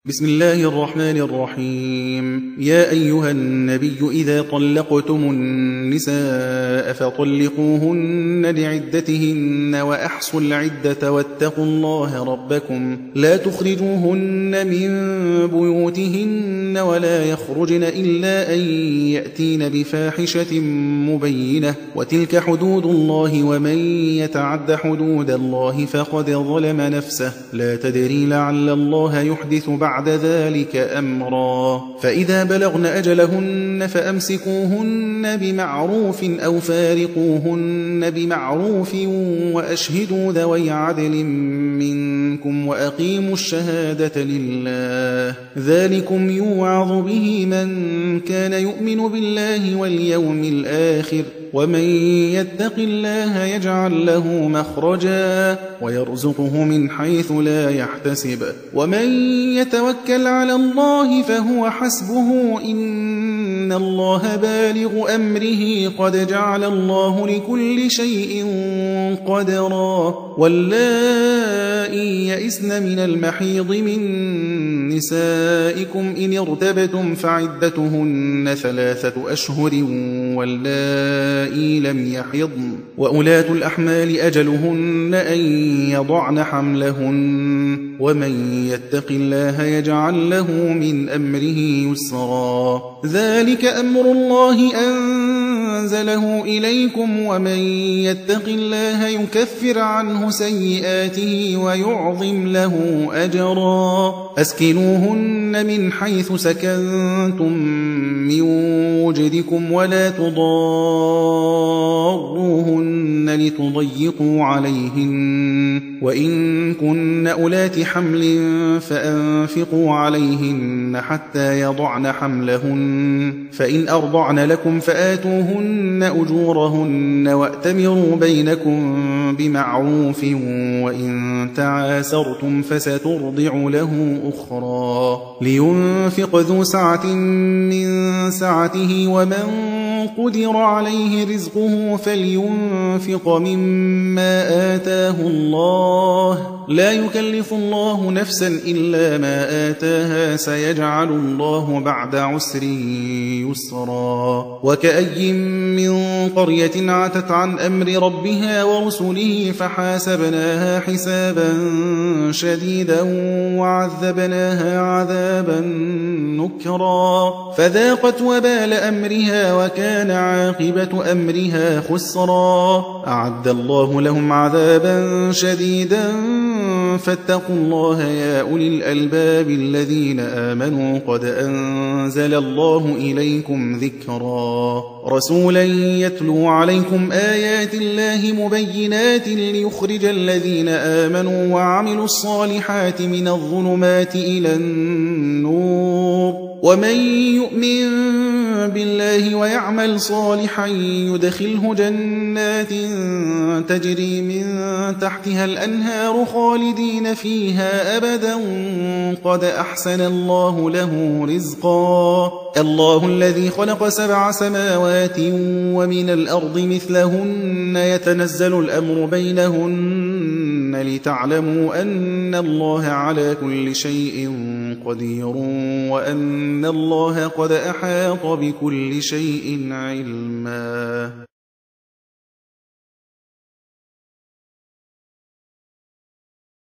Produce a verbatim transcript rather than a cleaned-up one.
بسم الله الرحمن الرحيم. يا أيها النبي إذا طلقتم النساء فطلقوهن لعدتهن وأحصوا العدة واتقوا الله ربكم لا تخرجوهن من بيوتهن ولا يخرجن إلا أن يأتين بفاحشة مبينة وتلك حدود الله ومن يتعد حدود الله فقد ظلم نفسه لا تدري لعل الله يحدث بعد بعد ذلك أمرا. فإذا بلغن أجلهن فأمسكوهن بمعروف أو فارقوهن بمعروف وأشهدوا ذوي عدل منكم وأقيموا الشهادة لله ذلكم يوعظ به من كان يؤمن بالله واليوم الآخر ومن يتق الله يجعل له مخرجا ويرزقه من حيث لا يحتسب ومن يتوكل على الله فهو حسبه إن الله بالغ أمره قد جعل الله لكل شيء قدرا. واللائي يئسن من المحيض من نسائكم إن ارتبتم فعدتهن ثلاثة أشهر واللائي لم يحضن وأولاة الأحمال أجلهن أن يضعن حملهن ومن يتق الله يجعل له من أمره يسرا. ذلك أمر الله أنزله إليكم ومن يتق الله يكفر عنه سيئاته ويعظم له أجرا. أسكنوهن من حيث سكنتم من وجدكم ولا تضاروهن لتضيقوا عليهن وإن كن أولات حمل فأنفقوا عليهن حتى يضعن حملهن فإن أرضعن لكم فآتوهن أجورهن وأتمروا بينكم بمعروف وإن تعاسرتم فسترضع له أخرى. لينفق ذو سعة من سعته ومن قدر عليه رزقه فلينفق مما آتاه الله لا يكلف الله نفسا إلا ما آتاها سيجعل الله بعد عسر يسرا. وكأي من قرية عتت عن أمر ربها ورسله فحاسبناها حسابا شديدا وعذبناها عذابا نكرا فذاقت وبال أمرها وكان عاقبة أمرها خسرا. أعد الله لهم عذابا شديدا فاتقوا الله يا أولي الألباب الذين آمنوا قد أنزل الله إليكم ذكرا. رسولا يتلو عليكم آيات الله مبينات ليخرج الذين آمنوا وعملوا الصالحات من الظلمات إلى النور ومن يؤمن بالله ويعمل صالحا يدخله جنات تجري من تحتها الأنهار خالدين فيها أبدا قد أحسن الله له رزقا. الله الذي خلق سبع سماوات ومن الأرض مثلهن يتنزل الأمر بينهن لتعلموا أن الله على كل شيء قدير وأن الله قد أحاط بكل شيء علما.